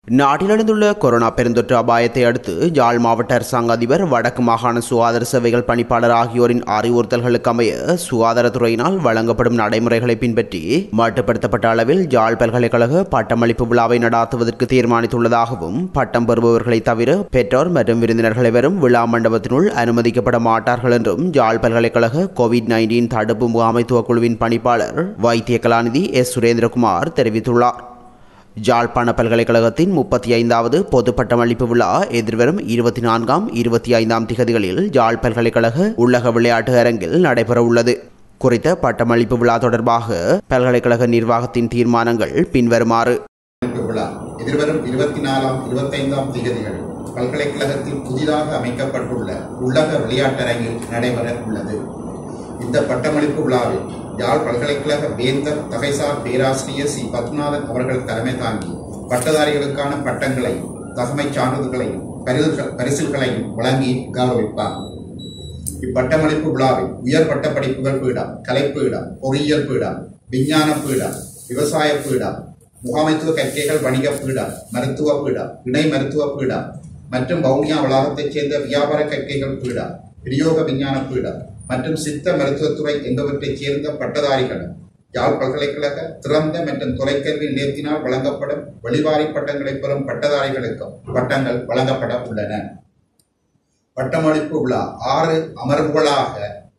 நாட்டில் எழுந்துள்ள கொரோனா பெருந்தொற்று அபாயத்தை அடுத்து யாழ் மாவட்ட அரசாங்க அதிபர் வடக்கு மாகாண சுகாதார சேவைகள் பணிப்பாளர் ஆகியோரின் அறிவுறுத்தல்களுக்கு அமைய சுகாதாரத்துறையினால் வழங்கப்படும் நடைமுறைகளை பின்பற்றி மட்டுப்படுத்தப்பட்ட அளவில் யாழ் பல்கலைக்கழக பட்டமளிப்பு விழாவை நடாத்துவதற்கு தீர்மானித்துள்ளதாகவும் பட்டம் பெறுபவர்களை தவிர பெற்றோர் மற்றும் விருந்தினர்களை வரும் விழா மண்டபத்தினுள் அனுமதிக்கப்பட மாட்டார்கள் என்றும் யாழ் பல்கலைக்கழக COVID-19 தடுப்பு முகாமைத்துவ குழுவின் பணிப்பாளர் வைத்திய கலாநிதி எஸ் சுரேந்திரகுமார் தெரிவித்துள்ளார். யாழ்ப்பாண பல்கலைக்கழகத்தின் 35வது பொது பட்டமளிப்பு விழா எதிர்வரும் 24ஆம் 25ஆம் திகதிகளில் யாழ் பல்கலைக்கழக உள்ளக விளையாட்டு அரங்கில் நடைபெறவுள்ளது. குறித்த பட்டமளிப்பு விழா தொடர்பாக பல்கலைக்கழக நிர்வாகத்தின் தீர்மானங்கள் பின்வருமாறு. எதிர்வரும் 24ஆம் 25ஆம் திகதிகளில் பல்கலைக்கழகத்தில் புதிதாக அமைக்கப்பட்டுள்ள உள்ளக விளையாட்டரங்கில் நடைபெற உள்ளது. இந்த பட்டமளிப்பு விழாவில் யாழ் பல்கலைக்கழக வேந்தர் தகைசார் பேராசிரியர் சி பத்மநாதன் அவர்கள் தலைமை தாங்கி பட்டதாரிகளுக்கான பட்டங்களையும் தகமைச் சான்றிதழ்களையும் பரிசில்களையும் வழங்கி கௌரவிப்பார். இப்பட்டமளிப்பு விழாவில் உயர் பட்ட படிப்புகள் பீடம், கலைப்பீடம், பொறியியல் பீடம், விஞ்ஞான பீடம், விவசாய பீடம், முகாமைத்துவ கற்கைகள் வணிக பீடம், மருத்துவ பீடம், இணை மருத்துவ பீடம் மற்றும் வவுனியா வளாகத்தைச் சேர்ந்த வியாபார கற்கைகள் பீடம், பிரயோக விஞ்ஞான பீடம் மற்றும் சித்த மருத்துவத்துறை என்பவற்றைச் சேர்ந்த பட்டதாரிகளும் யாழ் பல்கலைக்கழக திறந்த மற்றும் தொலைக்கல்வி நிலையத்தினால் வழங்கப்படும் வெளிவாரி பட்டங்களை பெறும் பட்டதாரிகளுக்கும் பட்டங்கள் வழங்கப்பட உள்ளன. பட்டமளிப்பு விழா 6 அமர்வுகளாக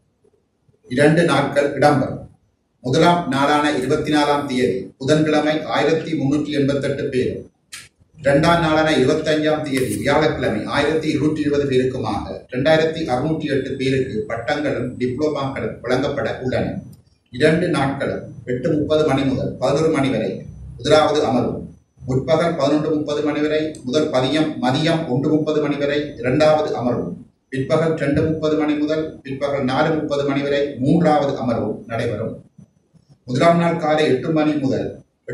2 நாட்கள் இடம்பெறும். முதலாம் நாளான 24ஆம் தேதி புதன்கிழமை 1388 பேரும், 2ஆம் நாளான 25ஆம் தேதி வியாழக்கிழமை 1220 பேருக்குமாக 2608 பேருக்கு பட்டங்களும் டிப்ளோமாக்களும் வழங்கப்பட உள்ளன. 2 நாட்களும் 8:30 மணி முதல் 11 மணி வரை முதலாவது அமர்வு, முற்பகல் 11:30 மணி வரை முதல் மதியம் 1:30 மணி வரை இரண்டாவது அமர்வு, பிற்பகல் 2:30 மணி முதல் பிற்பகல் 4:30 மணி வரை மூன்றாவது அமர்வு நடைபெறும். முதலாம் நாள் காலை 8:30 மணி முதல்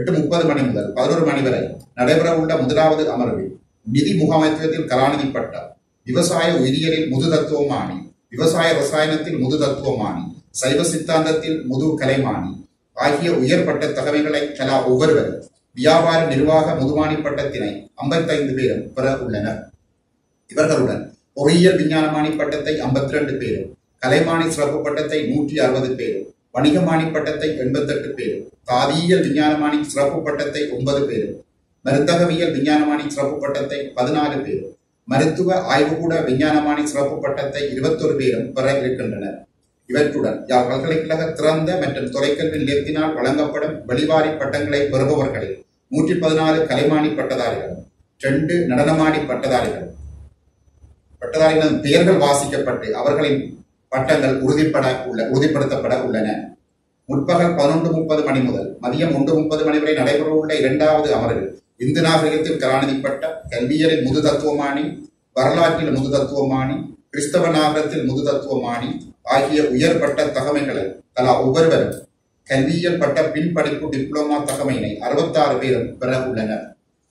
11 மணி வரை நடைபெறவுள்ள முதலாவது அமர்வில் நிதி முகாமைத்துவத்தில் கலாநிதி பட்டம், விவசாய உயிரியலில் முது தத்துவமானி, விவசாய ரசாயனத்தில் முது தத்துவமானி, சைவ சித்தாந்தத்தில் முது கலைமானி ஆகிய உயர் பட்ட தகவல்களை தலா ஒவ்வொருவரும் வியாபார நிர்வாக முதுமானி பட்டத்தினை 55 பேரும் பெற உள்ளனர். இவர்களுடன் பொறியியல் விஞ்ஞானமானி பட்டத்தை 52 பேரும், கலைமானி சிறப்பு பட்டத்தை 160 பேரும், வணிகமானி பட்டத்தை 88 பேரும், தாதியியல் விஞ்ஞானமானி சிறப்பு பட்டத்தை 9 பேரும், மருந்தகவியல் விஞ்ஞானமானி சிறப்பு பட்டத்தை 14 பேரும், மருத்துவ ஆய்வுகூட விஞ்ஞானமானி சிறப்பு பட்டத்தை 21 பேரும் பெற இருக்கின்றனர். இவற்றுடன் யாழ் பல்கலைக்கழக திறந்த மற்றும் தொலைக்கல்வி நிலையத்தினால் வழங்கப்படும் வெளிவாரி பட்டங்களை பெறுபவர்களில் 114 கலைமானி பட்டதாரிகளும் 2 நடனமானி பட்டதாரிகளும் பெயர்கள் வாசிக்கப்பட்டு அவர்களின் பட்டங்கள் உறுதிப்படுத்தப்பட உள்ளன. முற்பகல் 11:30 மணி முதல் மதியம் 1:30 மணி வரை நடைபெறவுள்ள 2வது அமர்வில் இந்து நாகரிகத்தில் கலாநிதி பட்டம், கல்வியலில் முது தத்துவமானி, வரலாற்றில் முது தத்துவமானி, கிறிஸ்தவ நாகரத்தில் முது தத்துவமானி ஆகிய உயர்பட்ட தகமைகளை தலா ஒவ்வொருவரும் கல்வியியல் பட்ட பின்படிப்பு டிப்ளோமா தகமையினை 66 பேரும் பெற உள்ளனர்.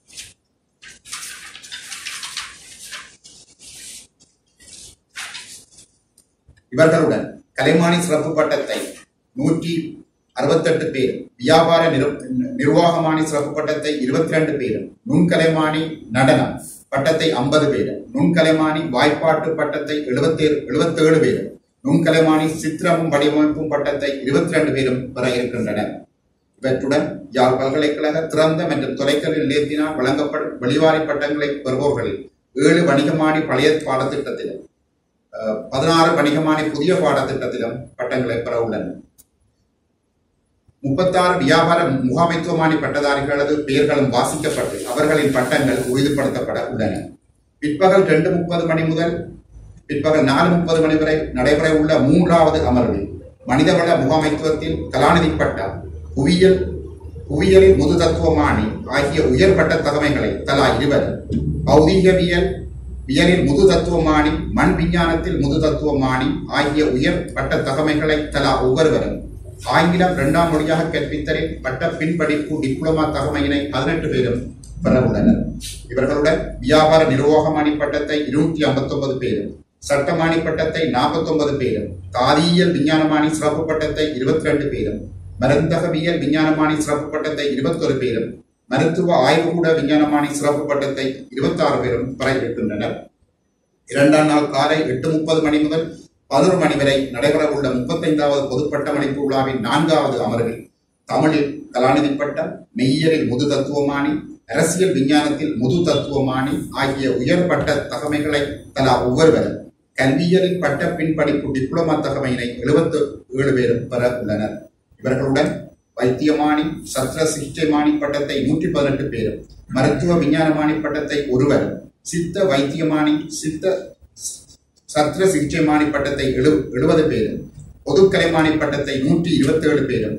இவர்களுடன் கலைமானி சிறப்பு பட்டத்தை 168 பேரும், வியாபார நிர்வாகமானி சிறப்பு பட்டத்தை 22 பேரும், நுண்கலைமானி நடனம் பட்டத்தை 50 பேரும், நுண்கலைமானி வாய்ப்பாட்டு பட்டத்தை 77 பேரும், நுண்கலைமானி சித்திரமும் வடிவமைப்பும் பட்டத்தை 22 பேரும் பெற இருக்கின்றனர். இவற்றுடன் யாழ் பல்கலைக்கழக திறந்த மற்றும் தொலைக்கல்வி நிலையத்தினால் வழங்கப்படும் வெளிவாரி பட்டங்களை பெறுபவர்களில் 7 வணிகமானி பழைய பாடத்திட்டத்திலும் 16 வணிகமானி புதிய பாடத்திட்டத்திலும் பட்டங்களை பெற உள்ளனர். 36 வியாபார முகாமைத்துவமானி பட்டதாரிகளது பெயர்களும் வாசிக்கப்பட்டு அவர்களின் பட்டங்கள் உறுதிப்படுத்தப்பட உள்ளன. பிற்பகல் 2:30 மணி முதல் பிற்பகல் 4:30 மணி வரை நடைபெற உள்ள மூன்றாவது அமர்வில் மனிதவள முகாமைத்துவத்தில் கலாநிதி பட்டம், புவியியலில் முது தத்துவமானி ஆகிய உயர்பட்ட தகமைகளை தலா 20, பௌதீகவியலில் முது தத்துவமானி, மண் விஞ்ஞானத்தில் முது தத்துவமானி ஆகிய உயர் பட்ட தகமைகளை தலா ஒவ்வொருவரும் ஆங்கிலம் 2ஆம் மொழியாக கற்பித்தலில் பட்ட பின்படிப்பு டிப்ளோமா தகமையினை 18 பேரும் பெற உள்ளனர். இவர்களுடன் வியாபார நிர்வாகமானி பட்டத்தை 259 பேரும், சட்டமானி பட்டத்தை 49 பேரும், தாதியியல் விஞ்ஞானமானி சிறப்பு பட்டத்தை 22 பேரும், மருந்தகவியல் விஞ்ஞானமானி சிறப்பு பட்டத்தை 21 பேரும், மருத்துவ ஆய்வுகூட விஞ்ஞானமானி சிறப்பு பட்டத்தை 26 பேரும் பெற இருக்கின்றனர். 2ஆம் நாள் காலை 8:30 மணி முதல் 11 மணி வரை நடைபெறவுள்ள 35வது பொதுப்பட்டமளிப்பு விழாவின் 4வது அமர்வில் தமிழில் கலாநிதி பட்டம், மெய்யியலில் முது தத்துவமானி, அரசியல் விஞ்ஞானத்தில் முது தத்துவமானி ஆகிய உயர்பட்ட தகமைகளை தலா ஒவ்வொருவரும், கல்வியலில் பட்ட பின்படிப்பு டிப்ளமா தகமையினை 77 பேரும் பெற உள்ளனர். இவர்களுடன் வைத்தியமானி, சத்திர சிகிச்சைமானி பட்டத்தை 118 பேரும், மருத்துவ விஞ்ஞானமானி பட்டத்தை ஒருவரும், சித்த வைத்தியமானி, சத்திர சிகிச்சைமானி பட்டத்தை 70 பேரும், பொதுக்கலைமானி பட்டத்தை 127 பேரும்,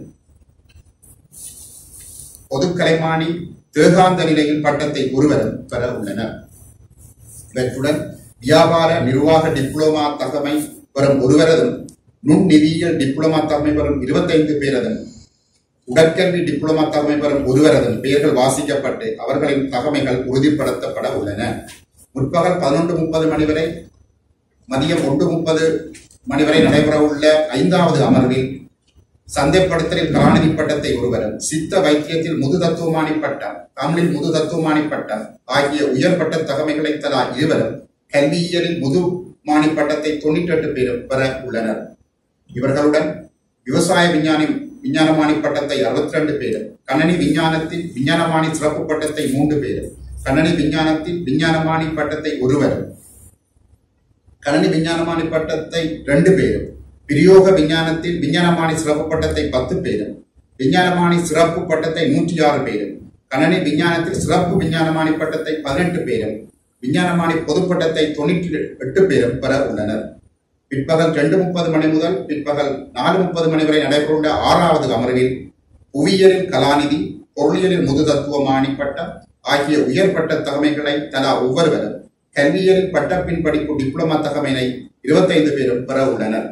பொதுக்கலைமானி தேகாந்த நிலையில் பட்டத்தை ஒருவரும் பெற உள்ளனர். இவற்றுடன் வியாபார நிர்வாக டிப்ளோமா தகமை பெறும் ஒருவரதும், நுண்நிதியியல் டிப்ளோமா தகமை பெறும் 25 பேரதும், உடற்கல்வி டிப்ளோமா தகமை பெறும் ஒருவரதும் பெயர்கள் வாசிக்கப்பட்டு அவர்களின் தகமைகள் உறுதிப்படுத்தப்பட உள்ளன. முற்பகல் 11:30 மணி வரை மதியம் 1:30 மணி வரை நடைபெறவுள்ள 5வது அமர்வில் சந்தைப்படுத்தலில் கலாநிதி பட்டத்தை ஒருவரும், சித்த வைத்தியத்தில் முது தத்துவமானி பட்டம், தமிழில் முது தத்துவமானி பட்டம் ஆகிய உயர்பட்ட தகமைகளை தலா 2 கல்வியியலில் முது மானி பட்டத்தை 98 பேரும் பெற உள்ளனர். இவர்களுடன் விவசாய விஞ்ஞானமானி பட்டத்தை 62 பேரும், கணனி விஞ்ஞானத்தில் விஞ்ஞானமானி சிறப்பு பட்டத்தை 3 பேரும், கணனி விஞ்ஞானத்தில் விஞ்ஞானமானி பட்டத்தை ஒருவரும், கணனி விஞ்ஞானமானி பட்டத்தை 2 பேரும், பிரயோக விஞ்ஞானத்தில் விஞ்ஞானமானி சிறப்பு பட்டத்தை 10 பேரும், விஞ்ஞானமானி சிறப்பு பட்டத்தை 106 பேரும், கணனி விஞ்ஞானத்தில் சிறப்பு விஞ்ஞானமானி பட்டத்தை 18 பேரும், விஞ்ஞானமானி பொதுப்பட்டத்தை 98 பேரும் பெற உள்ளனர். பிற்பகல் 2:30 மணி முதல் பிற்பகல் 4:30 மணி வரை நடைபெறவுள்ள 6வது அமர்வில் புவியியலில் கலாநிதி, பொருளியலில் முது தத்துவமானி பட்டம் ஆகிய உயர்பட்ட தகமைகளை தலா ஒவ்வொருவரும், கல்வியியலில் பட்டப்பின் படிப்பு டிப்ளமா தகமையினை 25 பேரும் பெற உள்ளனர்.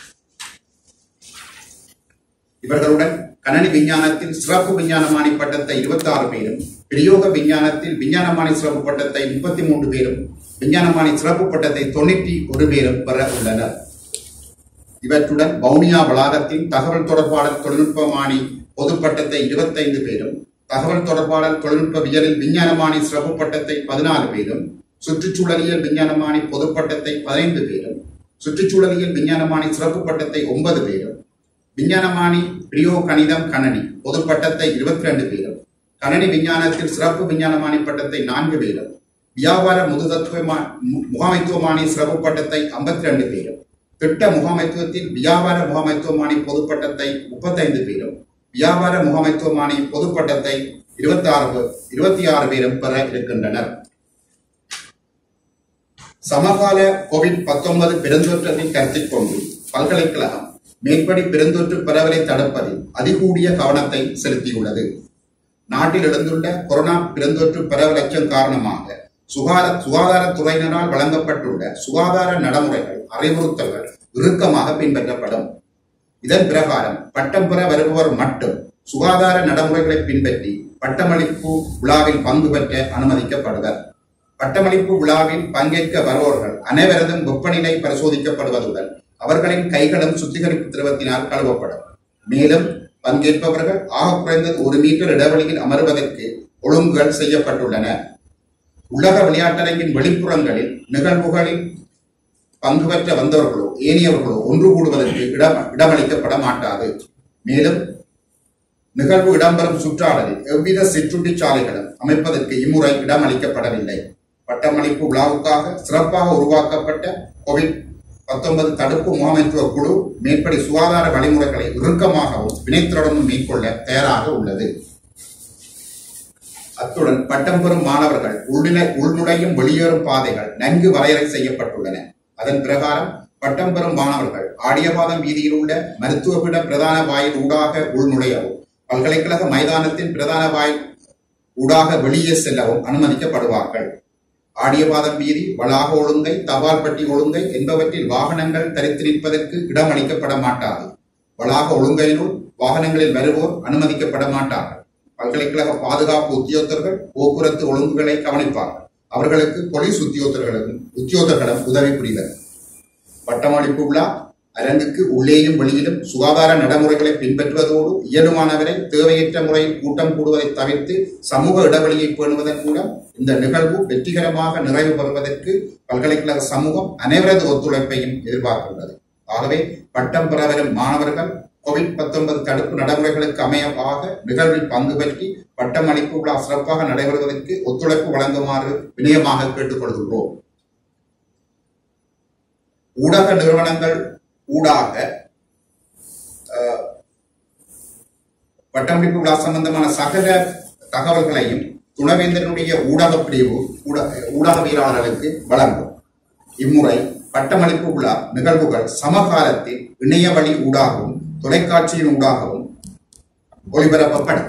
இவர்களுடன் கணனி விஞ்ஞானத்தில் சிறப்பு விஞ்ஞானமானி பட்டத்தை 26 பேரும், பிரயோக விஞ்ஞானத்தில் விஞ்ஞானமானி சிறப்பு பட்டத்தை 33 பேரும், விஞ்ஞானமானி சிறப்பு பட்டத்தை 91 பேரும் பெற உள்ளனர். இவற்றுடன் வவுனியா வளாகத்தின் தகவல் தொடர்பாடல் தொழில்நுட்பமானி பொதுப்பட்டத்தை 25 பேரும், தகவல் தொடர்பாடல் தொழில்நுட்பவியலில் விஞ்ஞானமானி சிறப்பு பட்டத்தை 14 பேரும், சுற்றுச்சூழலியல் விஞ்ஞானமானி பொதுப்பட்டத்தை 15 பேரும், சுற்றுச்சூழலியல் விஞ்ஞானமானி சிறப்பு பட்டத்தை 9 பேரும், விஞ்ஞானமானி பிரியோ கணிதம் கணனி பொதுப்பட்டத்தை 22 பேரும், கணனி விஞ்ஞானத்தில் சிறப்பு விஞ்ஞானமானி பட்டத்தை 4 பேரும், வியாபார முகாமைத்துவமானி சிறப்பு பட்டத்தை 52 பேரும், திட்ட முகாமைத்துவத்தில் வியாபார முகாமைத்துவமானி பொதுப்பட்டத்தை 35 பேரும், வியாபார முகாமைத்துவமானி பொதுப்பட்டத்தை 26 பேரும் பெற இருக்கின்றனர். சமகால COVID-19 பெருந்தொற்றை கருத்தில் கொண்டு பல்கலைக்கழகம் மேற்படி பெருந்தொற்று பரவலை தடுப்பதில் அதிகூடிய கவனத்தை செலுத்தியுள்ளது. நாட்டில் எழுந்துள்ள கொரோனா பெருந்தொற்று பரவல் அச்சம் காரணமாக சுகாதாரத்துறையினரால் வழங்கப்பட்டுள்ள சுகாதார நடைமுறைகள், அறிவுறுத்தல்கள் இறுக்கமாக பின்பற்றப்படும். இதன் பிரகாரம் பட்டம் பெற வருபவர் மட்டும் சுகாதார நடைமுறைகளை பின்பற்றி பட்டமளிப்பு விழாவில் பங்கு பெற்ற அனுமதிக்கப்படுவர். பட்டமளிப்பு விழாவில் பங்கேற்க வருபவர்கள் அனைவரதும் வெப்பநிலை பரிசோதிக்கப்படுவதுடன் அவர்களின் கைகளும் சுத்திகரிப்பு திரவத்தினால் கழுவப்படும். மேலும் பங்கேற்பவர்கள் ஆக குறைந்தது 1 மீட்டர் இடைவெளியில் அமர்வதற்கு ஒழுங்குகள் செய்யப்பட்டுள்ளன. உலக விளையாட்டரங்கின் வெளிப்புறங்களில் நிகழ்வுகளில் பங்கு பெற்ற வந்தவர்களோ ஏனையவர்களோ ஒன்று கூடுவதற்கு இடமளிக்கப்பட மாட்டாது. மேலும் நிகழ்வு இடம்பெறும் சுற்றாடலில் எவ்வித சிற்றுண்டி சாலைகளும் அமைப்பதற்கு இம்முறை இடமளிக்கப்படவில்லை. பட்டமளிப்பு விழாவுக்காக சிறப்பாக உருவாக்கப்பட்ட COVID-19 தடுப்பு முகாமைத்துவ குழு மேற்படி சுகாதார வழிமுறைகளை இறுக்கமாகவும் வினைத்திறனும் மேற்கொள்ள தயாராக உள்ளது. அத்துடன் பட்டம் பெறும் மாணவர்கள் உள்நுழையும் வெளியேறும் பாதைகள் நன்கு வரையறை செய்யப்பட்டுள்ளன. அதன் பிரகாரம் பட்டம் பெறும் மாணவர்கள் ஆடியபாதம் வீதியில் உள்ள மருத்துவபீட பிரதான வாயில் ஊடாக உள்நுழையவும், பல்கலைக்கழக மைதானத்தின் பிரதான வாயில் ஊடாக வெளியே செல்லவும் அனுமதிக்கப்படுவார்கள். ஆடியபாதம் வீதி, வளாக ஒழுங்கை, தபால் பெட்டி ஒழுங்கை என்பவற்றில் வாகனங்கள் தரித்து நிற்பதற்கு இடமளிக்கப்பட மாட்டாது. வளாக ஒழுங்கையினுள் வாகனங்களில் வருவோர் அனுமதிக்கப்பட மாட்டார்கள். பல்கலைக்கழக பாதுகாப்பு உத்தியோகத்தர்கள் போக்குவரத்து ஒழுங்குகளை கவனிப்பார்கள். அவர்களுக்கு போலீஸ் உத்தியோகத்தர்களும் உதவி புரிவர். பட்டமளிப்பு விழா அரங்குக்கு உள்ளேயும் வெளியிலும் சுகாதார நடைமுறைகளை பின்பற்றுவதோடு இயலுமானவரை தேவையற்ற முறையில் கூட்டம் கூடுவதை தவிர்த்து சமூக இடைவெளியை பேணுவதன் மூலம் இந்த நிகழ்வு வெற்றிகரமாக நிறைவு பெறுவதற்கு பல்கலைக்கழக சமூகம் அனைவரது ஒத்துழைப்பையும் எதிர்பார்க்கின்றது. ஆகவே பட்டம் பெற வரும் மாணவர்கள் COVID-19 தடுப்பு நடைமுறைகளுக்கு அமையமாக நிகழ்வில் பங்கு பெற்றி பட்டமளிப்பு விழா சிறப்பாக நடைபெறுவதற்கு ஒத்துழைப்பு வழங்குமாறு வினயமாக கேட்டுக்கொள்கின்றோம். ஊடக நிறுவனங்கள் ஊடாக பட்டமளிப்பு விழா சம்பந்தமான சகல தகவல்களையும் துணைவேந்தனுடைய ஊடக பிரிவு ஊடகவியலாளர்களுக்கு வழங்கும். இம்முறை பட்டமளிப்பு விழா நிகழ்வுகள் சமகாலத்தில் இணைய வழி ஊடாகவும் தொலைக்காட்சியின் ஊடாகவும் ஒளிபரப்பப்படும்.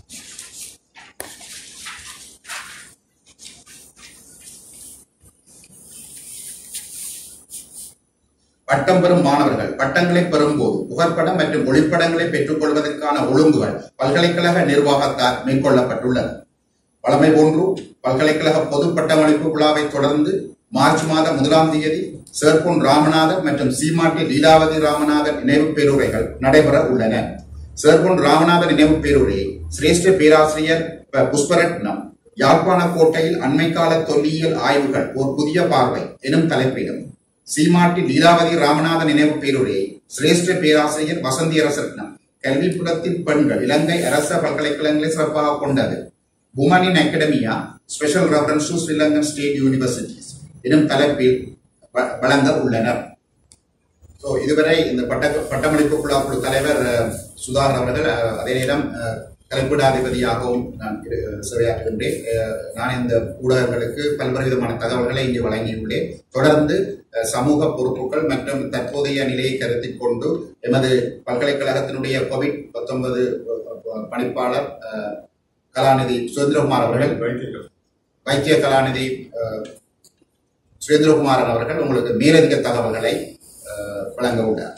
பட்டம் பெறும் மாணவர்கள் பட்டங்களை பெறும்போது புகைப்படம் மற்றும் ஒளிப்படங்களை பெற்றுக் கொள்வதற்கான ஒழுங்குகள் பல்கலைக்கழக நிர்வாகத்தால் மேற்கொள்ளப்பட்டுள்ளது. வழமை போன்று பல்கலைக்கழக பொது பட்டமளிப்பு விழாவை தொடர்ந்து மார்ச் மாதம் 1ஆம் தேதி சேர்பொன் ராமநாதன் மற்றும் சீமாட்டி லீலாவதி ராமநாதன் நினைவு பேருரைகள் நடைபெற உள்ளன. சேர்பொன் ராமநாதன் நினைவு பேருரையை சிரேஷ்ட பேராசிரியர் புஷ்பரட்னம் யாழ்ப்பாண கோட்டையில் அண்மை கால தொல்லியல் ஆய்வுகள் ஒரு புதிய பார்வை எனும் தலைப்பிலும், சீமாட்டி லீலாவதி ராமநாதன் நினைவு பேருரையை சிரேஷ்ட பேராசிரியர் வசந்தி அரசரட்னம் கல்விப்புலத்தின் பெண்கள் இலங்கை அரச பல்கலைக்கழகங்களை சிறப்பாக கொண்டது, Women in Academia Special Reference to Sri Lankan State Universities எனும் தலைப்பில் வழங்க உள்ளனர். இதுவரை இந்த பட்டமளிப்பு குழா குழு தலைவர் சுதாகர் அவர்கள், அதே நேரம் கல்விடாதிபதியாகவும் நான் சேவையாற்றுகின்றேன். நான் இந்த ஊடகங்களுக்கு பல்வேறு விதமான தகவல்களை இங்கு வழங்கியுள்ளேன். தொடர்ந்து சமூக பொறுப்புகள் மற்றும் தற்போதைய நிலையை கருத்தில் கொண்டு எமது பல்கலைக்கழகத்தினுடைய COVID-19 பணிப்பாளர் கலாநிதி சுரேந்திரகுமார் அவர்கள், வைத்திய கலாநிதி சுரேந்திரகுமாரன் அவர்கள் உங்களுக்கு மேலதிக தகவல்களை வழங்க உள்ளார்.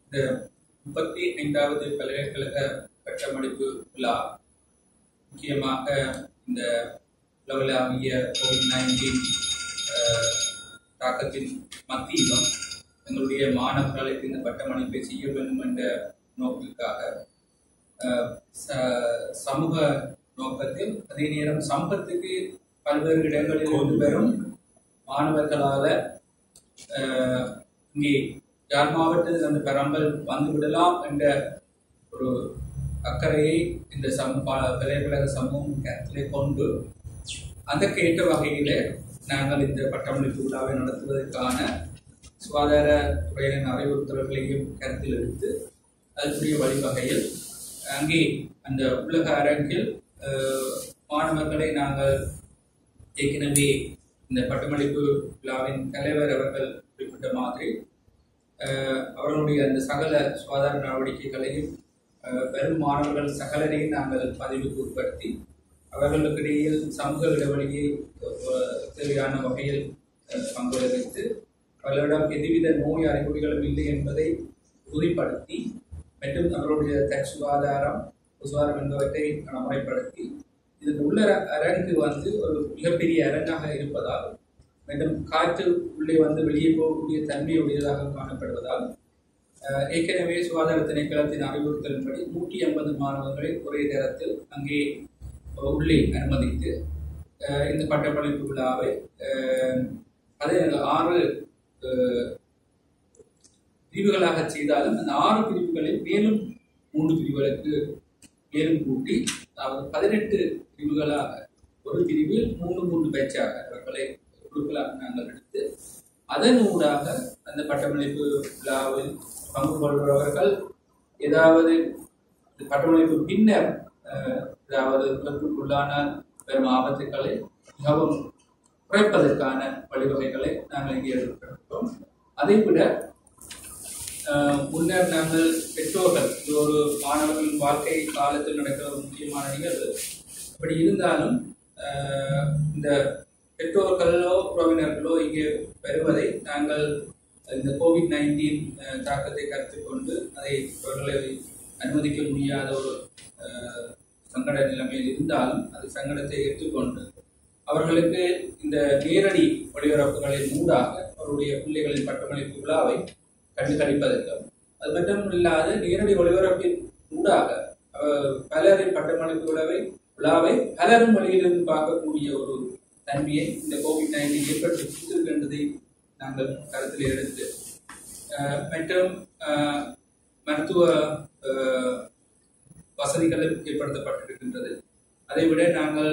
35வது பல்கலைக்கழக பட்டமளிப்பு விழா முக்கியமாக இந்த உலகளாவிய COVID-19 தாக்கத்தின் மத்தியிலும் எங்களுடைய மாணவர்களுக்கு இந்த பட்டமளிப்பை செய்ய வேண்டும் என்ற நோக்கிற்காக சமூக நோக்கத்தில் அதே நேரம் சம்பத்துக்கு பல்வேறு இடங்களில் இருந்து பெறும் மாணவர்களால் இங்கே யாழ் மாவட்டத்தில் அந்த பெறாமல் வந்துவிடலாம் என்ற ஒரு அக்கறையை இந்த பல்கலைக்கழக சமூகம் கருத்திலே கொண்டு அதற்கேற்ற வகையில் நாங்கள் இந்த பட்டமளிப்பு விழாவை நடத்துவதற்கான சுகாதார துறையினர் அறிவுறுத்தல்களையும் கருத்தில் எடுத்து அதற்குரிய வழிவகையில் அங்கே அந்த உலக அரங்கில் மாணவர்களை நாங்கள் ஏற்கனவே இந்த பட்டமளிப்பு விழாவின் தலைவர் அவர்கள் குறிப்பிட்ட மாதிரி அவர்களுடைய அந்த சகல சுகாதார நடவடிக்கைகளையும் பெரும் மாணவர்கள் சகலரையும் நாங்கள் பதிவுக்கு உட்படுத்தி அவர்களுக்கிடையில் சமூக இடைவெளியை தேவையான வகையில் பங்குல வைத்து அவர்களிடம் எதுவித நோய் அறிகுறிகளும் இல்லை என்பதை உறுதிப்படுத்தி மற்றும் அவர்களுடைய சுகாதாரம் என்பவற்றை நடைமுறைப்படுத்தி இதுக்கு உள்ள அரங்கு ஒரு மிகப்பெரிய அரங்காக இருப்பதால் மேலும் காற்று உள்ளே வெளியே போகக்கூடிய தன்மையுடையதாக காணப்படுவதால் ஏற்கனவே சுகாதார திணைக்களத்தின் அறிவுறுத்தலின்படி 150 மாணவர்களை ஒரே நேரத்தில் அங்கே உள்ளே அனுமதித்து இந்த பட்டமளிப்பு விழாவை 6 பிரிவுகளாக செய்தாலும் அந்த 6 பிரிவுகளில் மேலும் 3 பிரிவுகளுக்கு மேலும் கூட்டி அதாவது 18 பிரிவுகளாக ஒரு பிரிவில் 3 பேச்சாக அவர்களை குழுக்களாக நாங்கள் எடுத்து அதன் ஊடாக அந்த பட்டமளிப்பு விழாவில் பங்கு கொள்கிறவர்கள் ஏதாவது பட்டமளிப்பு பின்னர் ஏதாவது விபத்துக்குள்ளான பெரும் ஆபத்துக்களை மிகவும் குறைப்பதற்கான வழிவகைகளை நாங்கள் இங்கே எடுத்துக்கொண்டோம். அதைவிட முன்னர் நாங்கள் பெற்றோர்கள் இது ஒரு மாணவர்களின் வாழ்க்கை காலத்தில் நடக்கிற ஒரு முக்கியமான நிகழ்வு. அப்படி இருந்தாலும் இந்த பெற்றோர்களோ உறவினர்களோ இங்கே வருவதை நாங்கள் இந்த COVID-19 தாக்கத்தை கருத்தில் கொண்டு அதை அவர்களை அனுமதிக்க முடியாத ஒரு சங்கட நிலைமையில் இருந்தாலும் அது சங்கடத்தை ஏற்றுக்கொண்டு அவர்களுக்கு இந்த நேரடி ஒளிபரப்புகளின் ஊடாக அவருடைய பிள்ளைகளின் பட்டமளிப்பு விழாவை கண்டுகளிப்பதற்கும் அது மட்டும் இல்லாது நேரடி ஒளிபரப்பின் ஊடாக பலரின் பட்டமளிப்பு விழாவை பலரும் வழியிலிருந்து பார்க்கக்கூடிய ஒரு தன்மையை இந்த COVID-19 ஏற்படுத்தி என்பதை நாங்கள் கருத்தில் எடுத்து மற்றும் மருத்துவ வசதிகளும் ஏற்படுத்தப்பட்டிருக்கின்றது. அதைவிட நாங்கள்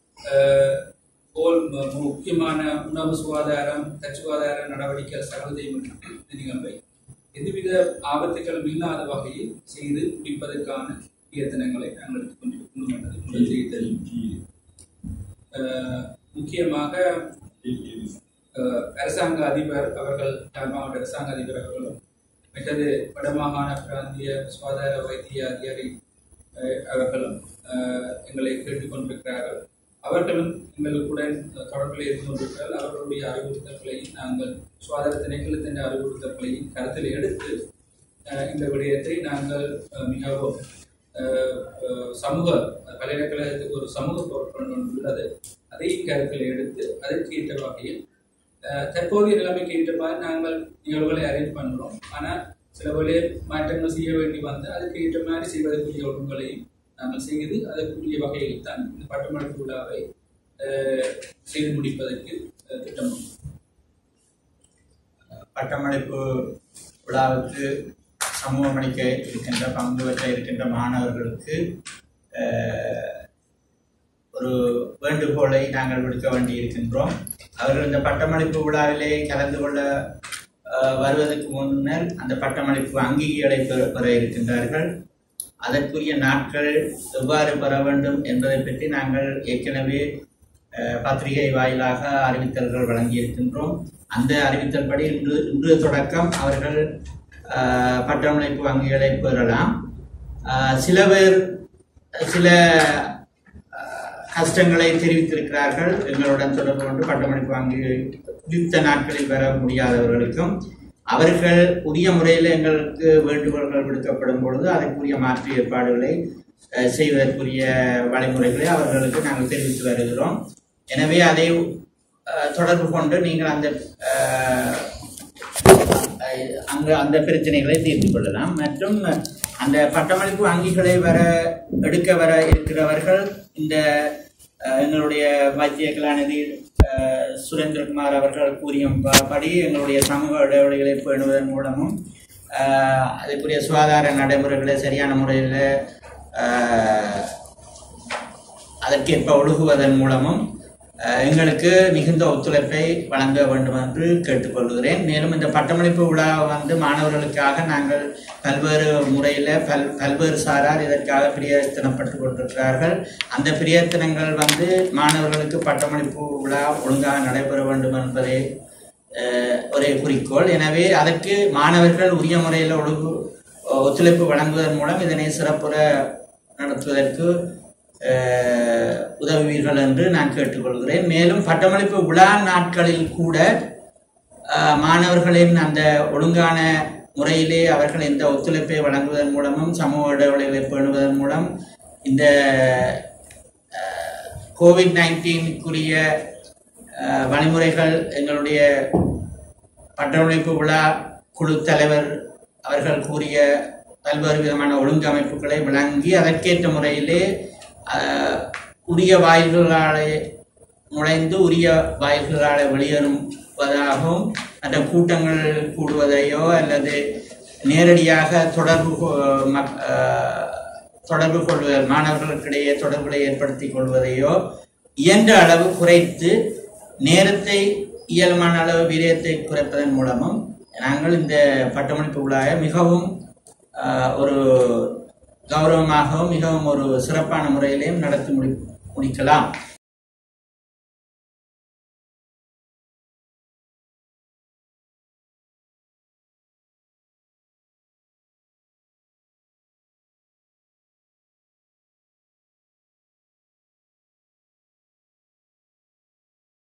முக்கியமான உணவு சுகாதாரம் சுகாதார நடவடிக்கைகள் சகலத்தையும் நிகழ்வை எந்தவித ஆபத்துகளும் இல்லாத வகையில் செய்து முடிப்பதற்கான பிரயத்தனங்களை நாங்கள் எடுத்துக்கொண்டிருக்கிறோம் என்பதை முதல் செய்ய முக்கியமாக அரசாங்க அதிபர் அவர்கள் மாவட்ட அரசாங்க அதிபர் அவர்களும் மற்றது வடமாகாண பிராந்திய சுகாதார வைத்திய அதிகாரி அவர்களும் எங்களை கேட்டுக்கொண்டிருக்கிறார்கள். அவர்களும் எங்களுக்குடன் தொடர்பில் இருந்து கொண்டிருக்கிறார்கள். அவர்களுடைய அறிவுறுத்தல்களையும் நாங்கள் சுகாதார திணைக்களத்தின் அறிவுறுத்தல்களையும் கருத்தில் எடுத்து இந்த விடயத்தை நாங்கள் மிகவும் சமூக பல்கலைக்கழகத்துக்கு ஒரு சமூக பொறுப்பு உள்ளது. அதையும் கருத்தில் எடுத்து அதற்கு ஏற்ற வகையில் தற்போதைய நிலைமைக்கு ஏற்ற மாதிரி நாங்கள் நிகழ்வுகளை அரேஞ்ச் பண்ணுறோம். ஆனால் சில வேளைய மாற்றங்கள் செய்ய வேண்டி வந்து அதுக்கு ஏற்ற மாதிரி செய்வதற்குரிய ஒழுங்குகளையும் நாங்கள் செய்து அதற்குரிய வகையில் தான் இந்த பட்டமளிப்பு விழாவை செய்து முடிப்பதற்கு திட்டம். பட்டமளிப்பு விழாவுக்கு சமூகம் அளிக்க இருக்கின்ற பங்கு பெற்ற இருக்கின்ற மாணவர்களுக்கு ஒரு வேண்டுகோளை நாங்கள் விடுக்க வேண்டி இருக்கின்றோம். அவர்கள் இந்த பட்டமளிப்பு விழாவிலே கலந்து கொள்ள வருவதற்கு முன்னர் அந்த பட்டமளிப்பு அங்கீகாரங்களை பெற இருக்கின்றார்கள். அதற்குரிய நாட்கள் எவ்வாறு பெற வேண்டும் என்பதை பற்றி நாங்கள் ஏற்கனவே பத்திரிகை வாயிலாக அறிவித்தல்கள் வழங்கியிருக்கின்றோம். அந்த அறிவித்தல்படி இன்று தொடக்கம் அவர்கள் பட்டமளிப்பு வங்கிகளை பெறலாம். சில பேர் சில கஷ்டங்களை தெரிவித்திருக்கிறார்கள். எங்களுடன் தொடர்பு கொண்டு பட்டமளிப்பு வங்கி குறித்த நாட்களில் பெற முடியாதவர்களுக்கும் அவர்கள் உரிய முறையில் எங்களுக்கு வேண்டுகோள்கள் விடுக்கப்படும் பொழுது அதற்குரிய மாற்று ஏற்பாடுகளை செய்வதற்குரிய வழிமுறைகளை அவர்களுக்கு நாங்கள் தெரிவித்து வருகிறோம். எனவே அதை தொடர்பு கொண்டு நீங்கள் அந்த பிரச்சனைகளை தீர்த்து கொள்ளலாம். மற்றும் அந்த பட்டமளிப்பு வங்கிகளை எடுக்க வர இருக்கிறவர்கள் இந்த எங்களுடைய வைத்திய கலாநிதி சுரேந்திரகுமார் அவர்கள் கூறியபடி எங்களுடைய சமூக இடைவெளிகளை பேணுவதன் மூலமும் அதுக்குரிய சுகாதார நடைமுறைகளை சரியான முறையில் அதற்கேற்ப ஒழுகுவதன் மூலமும் எங்களுக்கு மிகுந்த ஒத்துழைப்பை வழங்க வேண்டும் என்று கேட்டுக்கொள்கிறேன். மேலும் இந்த பட்டமளிப்பு விழா மாணவர்களுக்காக நாங்கள் பல்வேறு முறையில் பல்வேறு சாரார் இதற்காக பிரயத்தனப்பட்டு கொண்டிருக்கிறார்கள். அந்த பிரயத்தனங்கள் மாணவர்களுக்கு பட்டமளிப்பு விழா ஒழுங்காக நடைபெற வேண்டும் என்பதே ஒரே குறிக்கோள். எனவே அதற்கு மாணவர்கள் உரிய முறையில் ஒத்துழைப்பு வழங்குவதன் மூலம் இதனை சிறப்புற நடத்துவதற்கு உதவுவீர்கள் என்று நான் கேட்டுக்கொள்கிறேன். மேலும் பட்டமளிப்பு விழா நாட்களில் கூட மாணவர்களின் அந்த ஒழுங்கான முறையிலே அவர்கள் இந்த ஒத்துழைப்பை வழங்குவதன் மூலமும் சமூக இடைவெளிகளை பேணுவதன் மூலம் இந்த COVID-19க்குரிய வழிமுறைகள் எங்களுடைய பட்டமளிப்பு விழா குழு தலைவர் அவர்கள் கூறிய பல்வேறு விதமான ஒழுங்கமைப்புகளை வழங்கி அதற்கேற்ற முறையிலே உரிய வாயில்களாலே நுழைந்து உரிய வாயில்களாலே வெளியேறுவதாகவும் அந்த கூட்டங்கள் கூடுவதையோ அல்லது நேரடியாக தொடர்பு கொள்வதை மாணவர்களுக்கிடையே தொடர்புகளை ஏற்படுத்தி கொள்வதையோ இயன்ற அளவு குறைத்து நேரத்தை இயல்பான அளவு விரயத்தை குறைப்பதன் மூலமும் நாங்கள் இந்த பட்டமளிப்பு விழாவை மிகவும் ஒரு கௌரவமாகவும் மிகவும் ஒரு சிறப்பான முறையிலேயும் நடத்தி முடிக்கலாம்.